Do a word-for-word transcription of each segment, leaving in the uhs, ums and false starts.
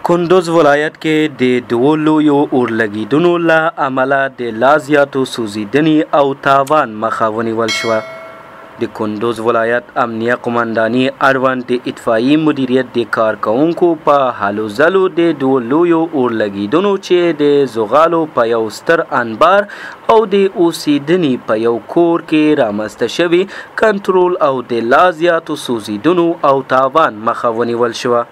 کندوز ولایت کې د دوو لویو اورلګیدنو له امله د لا زیاتو سوځېدنې او تاوان مخه ونیول شوه. د کندوز ولایت امنیه قمنداني اړوند د اطفایي مدیریت د کارکوونکو په هلو ځلو د دوو لویو اورلګیدنو چې د زغالو په یو ستر انبار او د اوسېدنې په یو کور کې رامنځته شوي کنټرول او د لا زیاتو سوځېدنو او تاوان مخه ونیول شوه.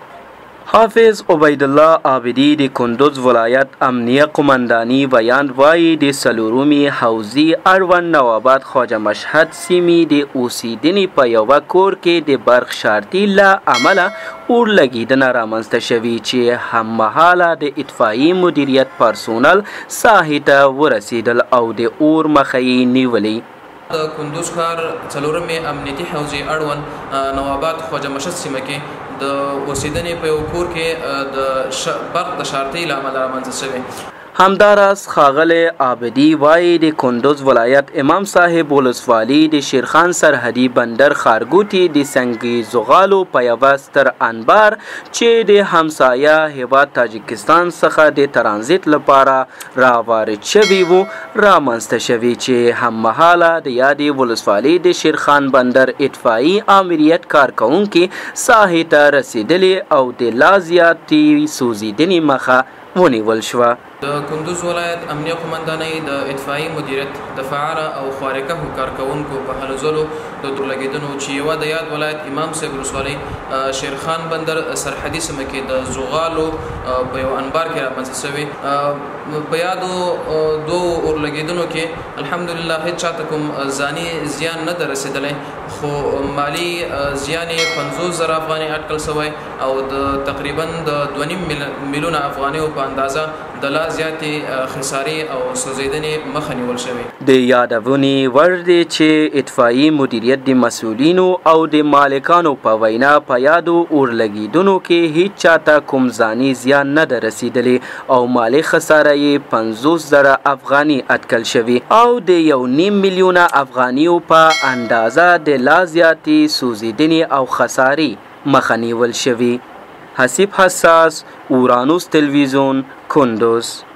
حافظ عبید الله عابدی د کندوز ولایت امنیه قمنداني بیان وایي د څلورمې حوزې اړوند نواباد خواجه مشهد سیمې د اوسېدنې په یوه کور کې د برق شارتي له امله اورلګیدنه رامنځته شوې چې هممهاله د اطفایي مدیریت پرسونل ساحې ته ورسېدل او د اور مخه یې نیولې. د کندوز ښار څلورمې امنیتي حوزې اړوند نواباد خواجه مشهد سیمه کې د اوسېدنې په یو کور کې د برق د شارتۍ له امله رامنځته شوی. همداراز ښاغلی عابدي وایي د کندوز ولایت امام صاحب ولسوالي د شیرخان سرحدي بندر ښارګوټي د سنګي زغالو په یوه ستر انبار چې د همسایه هیواد تاجکستان څخه د ترانزیت لپاره راوارد شوي وو رامنځته شوي چې هممهاله د یادې ولسوالۍ د شیرخان بندر اطفایي آمریت کارکوونکي ساحې ته رسېدلې او د لا زیاتې سوځېدنې مخه ونیول شوه. د کندوز ولایت امنیه قمندانۍ د اطفایي مدیریت د فعاله او خارقه کارکوونکو په هلو ځلو د اورلګیدنو چې یوه د یاد ولایت امام صاحب ولسوالۍ شیرخان بندر سرحدي سیمه کې د زغالو په یو انبار کې رامنځته شوې. په یادو دوو اورلګیدنو کې الحمدلله هېڅ چاته کوم ځاني زیان نه ده رسېدلی، خو مالي زیان یې پنځوس زره افغانۍ اټکل شوی او د تقریبا د دوه نیم میلیونه افغانیو په اندازه د لا زیاتې خسارې او سوځېدنې مخه نیول شوې. د یادونې وړ دی چې اطفایي مدیریت د مسؤلینو او د مالکانو په وینا په یادو اورلګیدنو کې هیڅ چاته کوم ځاني زیان نه ده رسېدلی او مالي خساره یې پنځوس زره افغاني اټکل شوي او د یو نیم میلیونه افغانیو په اندازه د لا زیاتې سوځېدنې او خسارې مخه نیول شوي. حسیب حساس، اورانوس تلویزیون، کندوز.